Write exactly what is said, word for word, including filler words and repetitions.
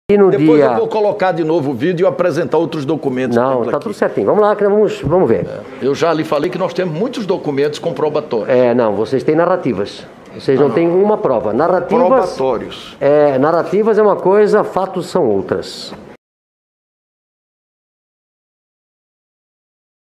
E no Depois dia... eu vou colocar de novo o vídeo e apresentar outros documentos. Não, tá tudo certinho. Vamos lá, que nós vamos, vamos ver. É, eu já lhe falei que nós temos muitos documentos comprobatórios. É, não, vocês têm narrativas. Vocês não, não têm uma prova. Narrativas... Probatórios. É, narrativas é uma coisa, fatos são outras.